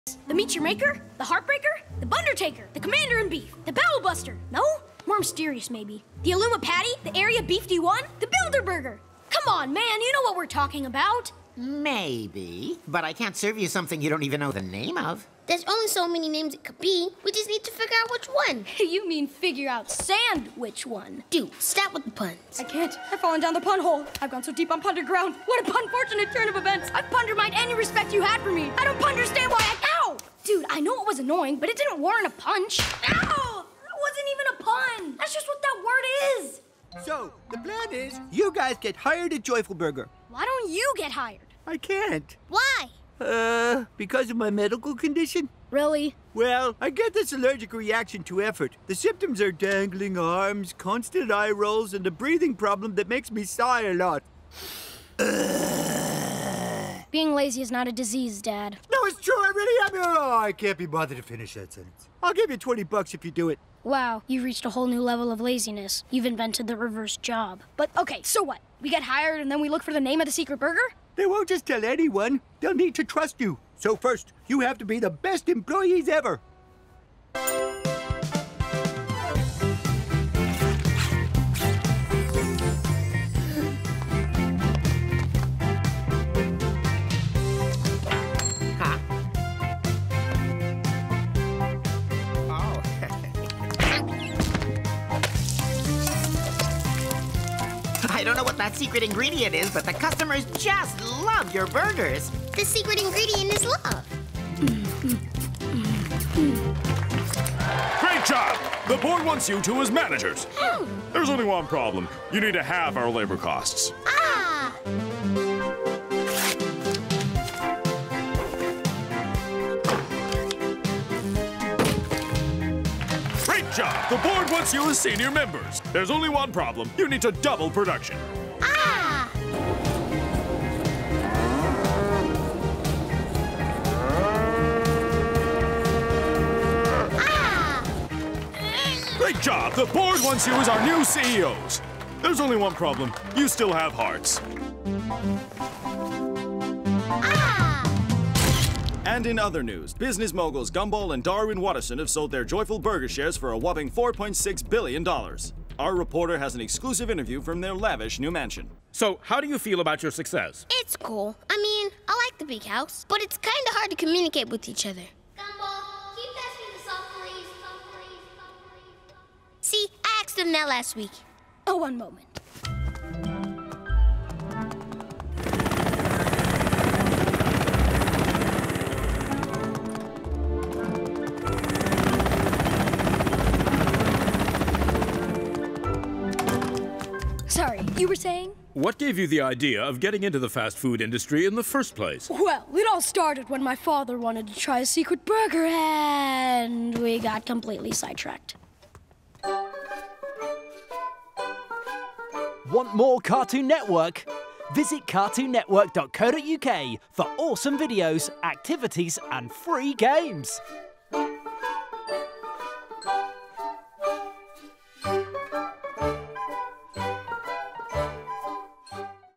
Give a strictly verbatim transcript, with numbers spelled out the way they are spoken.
The Meet Your Maker? The Heartbreaker? The Bundertaker? The Commander-in-Beef? The Battlebuster? No? More mysterious, maybe. The Illuma Patty? The Area Beefy One? The Builder-Burger? Come on, man, you know what we're talking about. Maybe, but I can't serve you something you don't even know the name of. There's only so many names it could be. We just need to figure out which one. You mean figure out sandwich one. Dude, stop with the puns. I can't. I've fallen down the pun hole. I've gone so deep on punter ground. What a unfortunate turn of events. I've undermined any respect you had for me. I don't understand why I... Ow! Dude, I know it was annoying, but it didn't warrant a punch. Ow! That wasn't even a pun. That's just what that word is. So, the plan is, you guys get hired at Joyful Burger. Why don't you get hired? I can't. Why? Uh, because of my medical condition? Really? Well, I get this allergic reaction to effort. The symptoms are dangling arms, constant eye rolls, and a breathing problem that makes me sigh a lot. Being lazy is not a disease, Dad. No, it's true, I really am. Oh, I can't be bothered to finish that sentence. I'll give you twenty bucks if you do it. Wow, you've reached a whole new level of laziness. You've invented the reverse job. But okay, so what? We get hired and then we look for the name of the secret burger? They won't just tell anyone. They'll need to trust you. So first, you have to be the best employees ever. I don't know what that secret ingredient is, but the customers just love your burgers. The secret ingredient is love. Great job! The board wants you two as managers. Hmm. There's only one problem. You need to halve our labor costs. Ah! Great job! The board wants you as senior members. There's only one problem. You need to double production. Ah! Ah! Great job! The board wants you as our new C E Os. There's only one problem. You still have hearts. And in other news, business moguls Gumball and Darwin Watterson have sold their Joyful Burger shares for a whopping four point six billion dollars. Our reporter has an exclusive interview from their lavish new mansion. So, how do you feel about your success? It's cool. I mean, I like the big house, but it's kind of hard to communicate with each other. Gumball, can you pass me the salt, please? Salt, please? Salt, please? See, I asked him that last week. Oh, one moment. Sorry, you were saying? What gave you the idea of getting into the fast food industry in the first place? Well, it all started when my father wanted to try a secret burger and we got completely sidetracked. Want more Cartoon Network? Visit cartoon network dot co dot U K for awesome videos, activities, and free games.